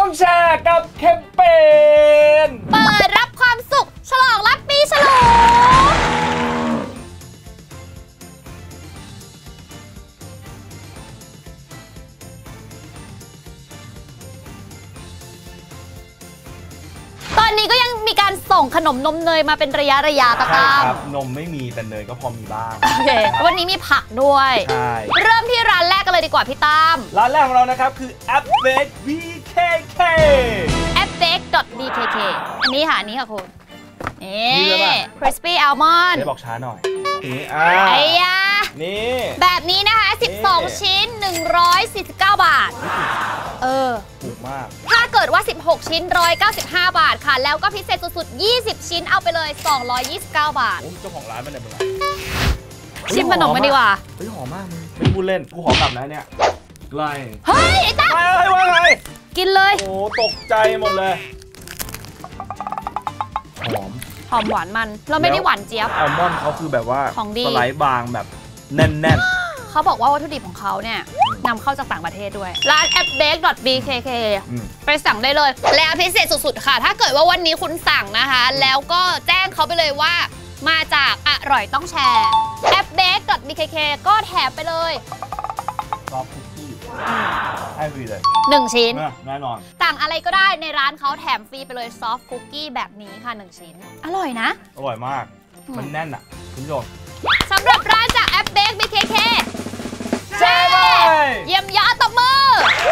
ต้องแชร์กับแคมเปญเปิดรับความสุขฉลองรับปีฉลูตอนนี้ก็ยังมีการส่งขนมนมเนยมาเป็นระยะตาตามครับนมไม่มีแต่เนยก็พอมีบ้างโอเควันนี้มีผักด้วยใช่เริ่มที่ร้านแรกกันเลยดีกว่าพี่ตั้มร้านแรกของเรานะครับคือ appbake BKK appbake.bkk อันนี้ค่ะอันนี้ค่ะคุณนี่ crispy almond ได้บอกช้าหน่อยนี่ไอ้ยานี่แบบนี้นะคะ12ชิ้น149 บาทถูกมากถ้าเกิดว่า16ชิ้น195 บาทค่ะแล้วก็พิเศษสุดๆ20ชิ้นเอาไปเลย229 บาทเจ้าของร้านมันเนี่ยมึงชิมขนมกันดีกว่าเฮ้ยหอมมากมึงไม่พูดเล่นกูขอกลับนะเนี่ยไล่เฮ้ยไอ้ตั้มว่าไงกินเลยโอ้ตกใจหมดเลยหอมหวานมันเราไม่ได้หวานเจี๊ยบอัลมอนด์เขาคือแบบว่าสไลด์บางแบบแน่นๆเขาบอกว่าวัตถุดิบของเขาเนี่ยนำเข้าจากต่างประเทศด้วยร้าน appbake.bkk ไปสั่งได้เลยแล้วพิเศษสุดๆค่ะถ้าเกิดว่าวันนี้คุณสั่งนะคะแล้วก็แจ้งเขาไปเลยว่ามาจากอร่อยต้องแชร์ appbake.bkk ก็แถมไปเลยซอฟต์คุกกี้ให้ฟรีเลย 1ชิ้นแน่นอนสั่งอะไรก็ได้ในร้านเขาแถมฟรีไปเลยซอฟต์คุกกี้แบบนี้ค่ะ1ชิ้นอร่อยนะอร่อยมากมันแน่นอ่ะคุณผู้ชมสำหรับร้านจาก appbake.bkk แช่เยี่ยมยอดตบมือ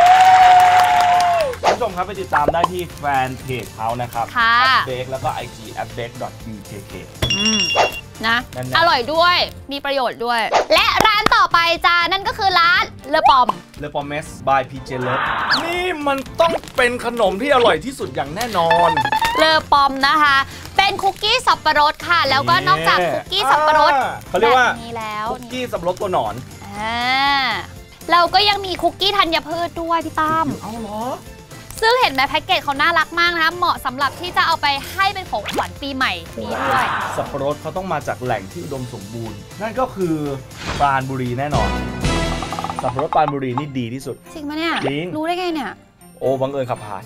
คุณผู้ชมครับไปติดตามได้ที่แฟนเพจเขานะครับ appbake แล้วก็ IG appbake.bkk นะอร่อยด้วยมีประโยชน์ด้วยและร้านต่อไปจ้านั่นก็คือร้านเลอปอมเมส by PJ Love นี่มันต้องเป็นขนมที่อร่อยที่สุดอย่างแน่นอนเลอปอมนะคะเป็นคุกกี้สับปะรดค่ะแล้วก็นอกจากคุกกี้สับปะรดเขาเรียกว่าคุกกี้สับปะรดตัวหนอนเราก็ยังมีคุกกี้ธัญพืชด้วยพี่ตั้มเอาเหรอซึ่งเห็นไหมแพ็กเกจเขาน่ารักมากนะคะเหมาะสำหรับที่จะเอาไปให้เป็นของขวัญปีใหม่นี้ด้วยสับปะรดเขาต้องมาจากแหล่งที่อุดมสมบูรณ์นั่นก็คือปราณบุรีแน่นอนสับปะรดปราณบุรีนี่ดีที่สุดจริงไหมเนี่ยจริงรู้ได้ไงเนี่ยโอ้บังเอิญขับผ่าน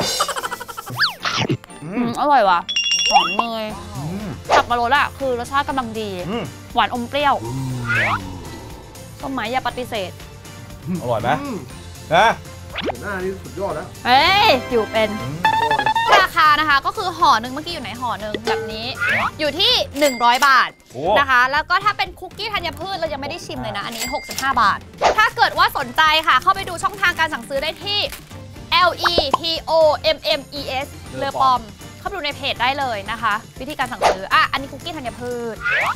อร่อยว่ะหอมเนยสับปะรดอะคือรสชาติกำลังดีหวานอมเปรี้ยวต้นไม้อย่าปฏิเสธอร่อยไหมนะหน้านี่สุดยอดแล้วอยู่เป็นราคานะคะก็คือห่อหนึ่งเมื่อกี้อยู่ไหนห่อหนึ่งแบบนี้อยู่ที่100 บาทนะคะแล้วก็ถ้าเป็นคุกกี้ธัญพืชเรายังไม่ได้ชิมเลยนะอันนี้65 บาทถ้าเกิดว่าสนใจค่ะเข้าไปดูช่องทางการสั่งซื้อได้ที่ LEPOMMES เลอปอมเข้าไปดูในเพจได้เลยนะคะวิธีการสั่งซื้ออันนี้คุกกี้ธัญพืช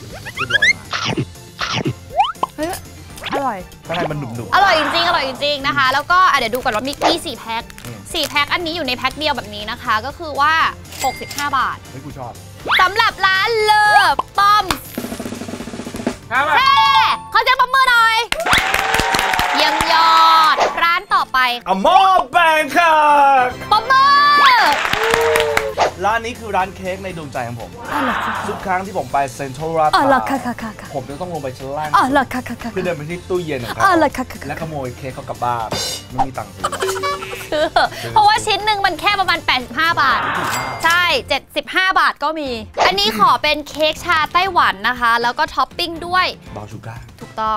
อร่อยข้างในมันหนุ่มๆอร่อยจริงๆอร่อยจริงๆนะคะแล้วก็เดี๋ยวดูก่อนว่ามี4 แพ็ค4 แพ็คอันนี้อยู่ในแพ็คเดียวแบบนี้นะคะก็คือว่า65 บาทเฮ้ยกูชอบสำหรับร้านเลอปอมขอเสียงปรบมือหน่อยเยี่ยมยอดร้านต่อไปอมอแบงคอกปรบมือร้านนี้คือร้านเค้กในดวงใจของผมทุกครั้งที่ผมไปเซ็นทรัลลาดพร้าวผมจะต้องลงไปชั้นล่างเพื่อเดินไปที่ตู้เย็นของเขาและขโมยเค้กเขากลับบ้านไม่มีตังค์ซื้อเพราะว่าชิ้นหนึ่งมันแค่ประมาณ85 บาทใช่75 บาทก็มีอันนี้ขอเป็นเค้กชาไต้หวันนะคะแล้วก็ท็อปปิ้งด้วยบราวน์ชูการ์ถูกต้อง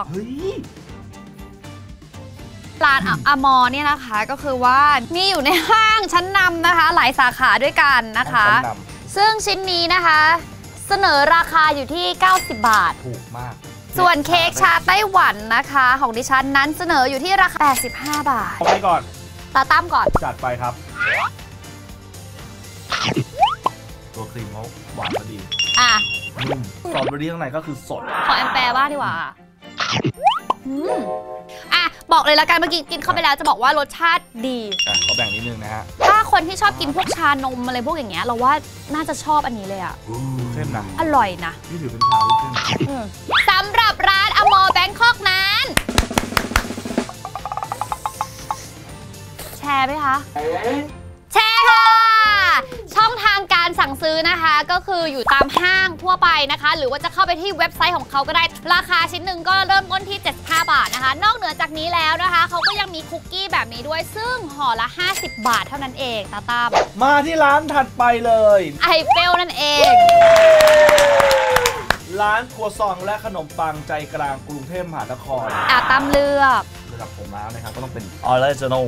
ร้านอมอเนี่ยนะคะก็คือว่ามีอยู่ในห้างชั้นนำนะคะหลายสาขาด้วยกันนะคะซึ่งชิ้นนี้นะคะเสนอราคาอยู่ที่90 บาทถูกมากส่วนเค้กชาไต้หวันนะคะของดิฉันนั้นเสนออยู่ที่ราคา85 บาทไปก่อนตาตั้มก่อนจัดไปครับตัวครีมเขาหวานพอดีนุ่มสตรอเบอรี่ข้างในก็คือสดขอแอมแปร์บ้างดีกว่าบอกเลยละกันเมื่อกี้กินเข้าไปแล้วจะบอกว่ารสชาติดีขอแบ่งนิดนึงนะฮะถ้าคนที่ชอบกินพวกชานมอะไรพวกอย่างเงี้ยเราว่าน่าจะชอบอันนี้เลยอ่ะเข้มนะอร่อยนะนี่ถือเป็นชาที่เข้มสำหรับร้านอมอแบงคอกนั้นแชร์ไหมคะแชร์ค่ะช่องทางการการสั่งซื้อนะคะก็คืออยู่ตามห้างทั่วไปนะคะหรือว่าจะเข้าไปที่เว็บไซต์ของเขาก็ได้ราคาชิ้นหนึ่งก็เริ่มต้นที่75 บาทนะคะนอกเหนือจากนี้แล้วนะคะเขาก็ยังมีคุกกี้แบบนี้ด้วยซึ่งห่อละ50 บาทเท่านั้นเองตาตามมาที่ร้านถัดไปเลยไอเฟลนั่นเองร้านครัวซองและขนมปังใจกลางกรุงเทพมหานครตามเลือกระดับผมแล้วนะครับก็ต้องเป็นออริจินอล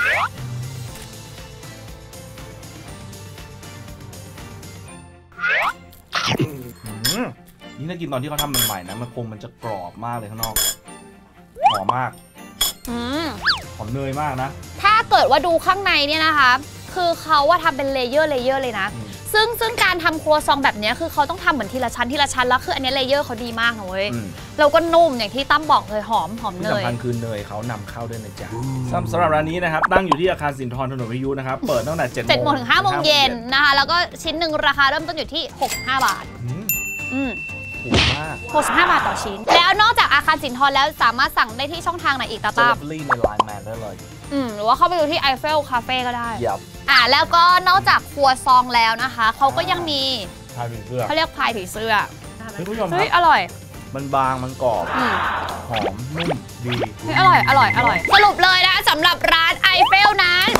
นี่ถ้ากินตอนที่เขาทำใหม่ๆนะมันจะกรอบมากเลยข้างนอกหอมมากหอมเนยมากนะถ้าเกิดว่าดูข้างในเนี่ยนะคะคือเขาว่าทำเป็นเลเยอร์เลยนะซึ่งการทำครัวซองแบบนี้คือเขาต้องทำเหมือนทีละชั้นแล้วคืออันนี้เลเยอร์เขาดีมากนะเว้ยเราก็นุ่มอย่างที่ตั้มบอกเลยหอมเนยที่สำคัญคือเนยเขานำเข้าด้วยนะจ๊ะสำหรับร้านนี้นะครับตั้งอยู่ที่อาคารสินทรถนนวิทยุนะครับเปิดตั้งแต่7 โมงถึง 5 โมงเย็นนะคะแล้วก็ชิ้นหนึ่งราคาเริ่มต้นอยู่ที่65 บาทถูกมาก 65 บาทต่อชิ้นแล้วนอกจากอาคารสินทรแล้วสามารถสั่งได้ที่ช่องทางไหนอีกตาตามในไลน์แมนได้เลยหรือว่าเข้าไปดูที่ไอเฟลคาเฟ่ก็ได้แล้วก็นอกจากครัวซองแล้วนะคะเขาก็ยังมีพายผีเสื้อเขาเรียกพายผีเสื้อผู้ชมอร่อยมันบางมันกรอบหอมนุ่มดีอร่อยสรุปเลยนะสำหรับร้านไอเฟลนั้น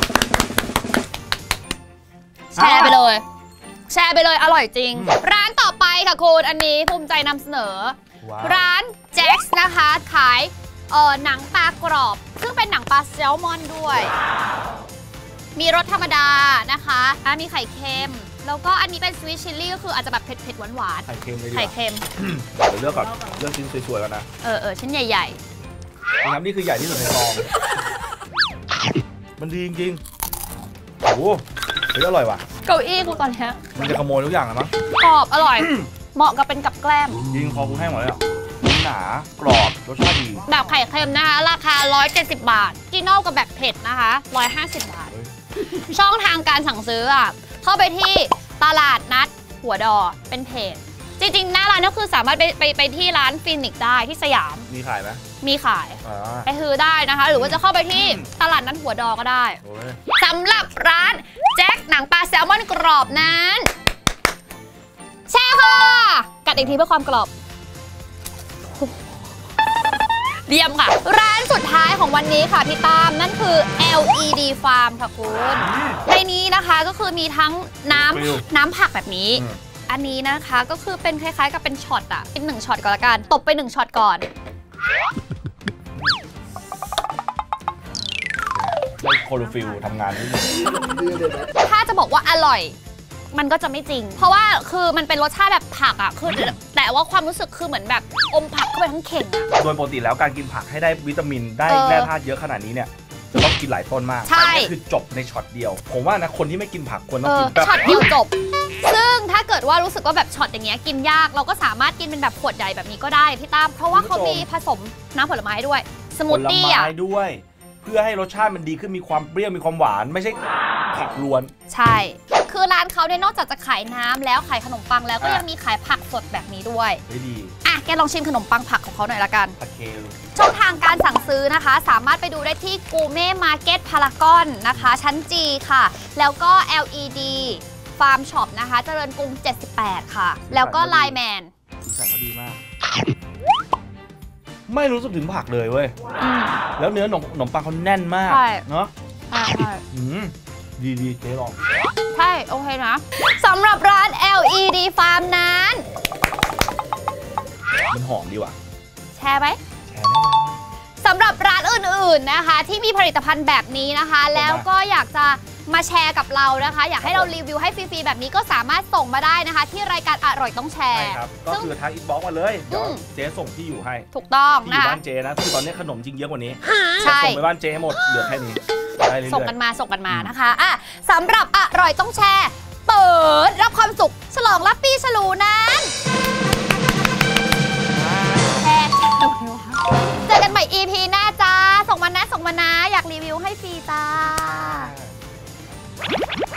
แชร์ไปเลยอร่อยจริงร้านต่อไปค่ะคุณอันนี้ภูมิใจนำเสนอร้านแจ็คส์นะคะขายหนังปลากรอบซึ่งเป็นหนังปลาแซลมอนด้วยมีรสธรรมดานะคะมีไข่เค็มแล้วก็อันนี้เป็นสวีทชิลลี่ก็คืออาจจะแบบเผ็ดหวานไข่เค็มเลยไข่เค็มเดี๋ยวเลือกก่อนเลือกชิ้นสวยๆแล้วนะชิ้นใหญ่ๆน้ำนี่คือใหญ่ที่สุดในซองมันดีจริงๆโอ้โหอร่อยว่ะเก้าอี้กูตอนนี้มันจะขโมยทุกอย่างเลยมั้งกรอบอร่อยเหมาะกับเป็นกับแกล้มยิงคอกูแห้งหมดเลยหนากรอบรสชาติดีแบบไข่เค็มนะคะราคา170 บาทกินนอกกับแบบเผ็ดนะคะ150 บาทช่องทางการสั่งซื้อเข้าไปที่ตลาดนัดหัวดอเป็นเพจจริงๆหน้าร้านก็คือสามารถไปที่ร้านฟินิกได้ที่สยามมีขายไหมมีขายไปซื้อได้นะคะหรือว่าจะเข้าไปที่ตลาดนัดหัวดอก็ได้สำหรับร้านแจ็คหนังปลาแซลมอนกรอบนั้นแช่ค่ะกัดอีกทีเพื่อความกรอบเยี่ยมค่ะร้านสุดท้ายของวันนี้ค่ะพี่ตามนั่นคือ LED Farm ค่ะคุณในนี้นะคะก็คือมีทั้งน้ำผักแบบนี้อันนี้นะคะก็คือเป็นคล้ายๆกับเป็นช็อตกิน1 ช็อตก่อนละกันตบไป1 ช็อตก่อนได้โคโลฟิลทำงานนิดนึงถ้าจะบอกว่าอร่อยมันก็จะไม่จริงเพราะว่าคือมันเป็นรสชาติแบบผักคือแต่ว่าความรู้สึกคือเหมือนแบบอมผักเข้าไปทั้งเข่งโดยปกติแล้วการกินผักให้ได้วิตามินได้แร่ธาตุเยอะขนาดนี้เนี่ยจะต้องกินหลายต้นมากใช่คือจบในช็อตเดียวผมว่านะคนที่ไม่กินผักควรต้องกินช็อตเดียวจบซึ่งถ้าเกิดว่ารู้สึกว่าแบบช็อตอย่างเงี้ยกินยากเราก็สามารถกินเป็นแบบขวดใหญ่แบบนี้ก็ได้พี่ตั้มเพราะว่าเขามีผสมน้ำผลไม้ด้วยสมูทตี้ด้วยเพื่อให้รสชาติมันดีขึ้นมีความเปรี้ยวมีความหวานไม่ใช่ผักล้วนใช่คือร้านเขาเนี่ยนอกจากจะขายน้ำแล้วขายขนมปังแล้วก็ยังมีขายผักสดแบบนี้ด้วยดีแกลองชิมขนมปังผักของเขาหน่อยละกันผักเคลช่องทางการสั่งซื้อนะคะสามารถไปดูได้ที่กูเม่มาร์เก็ตพารากอนนะคะชั้นจีค่ะแล้วก็ LED Farm Shop นะคะเจริญกรุง78ค่ะแล้วก็ไลน์แมนสีสันก็ดีมากไม่รู้สึกถึงผักเลยเว้ยแล้วเนื้อขนมปังเขาแน่นมากเนาะใช่ดีเจ๊ลองใช่โอเคนะสำหรับร้าน LED Farm นั้นมันหอมดีว่ะแชร์ไหมแชร์แน่นอนสำหรับร้านอื่นๆนะคะที่มีผลิตภัณฑ์แบบนี้นะคะแล้วก็อยากจะมาแชร์กับเรานะคะอยากให้เรารีวิวให้ฟรีๆแบบนี้ก็สามารถส่งมาได้นะคะที่รายการอร่อยต้องแชร์ใช่ครับก็คือทางอินบ็อกซ์มาเลยเดี๋ยวเจ๊ส่งที่อยู่ให้ถูกต้องที่อยู่บ้านเจ๊นะคือตอนนี้ขนมจริงเยอะกว่านี้ส่งไปบ้านเจ๊หมดเหลือแค่นี้ส่งกันมานะคะสำหรับอร่อยต้องแชร์เปิดรับความสุขฉลองรับปีฉลูนั้นแชร์เจอกันใหม่ EP หน้าจ้าส่งมานะอยากรีวิวให้ฟรีจ้า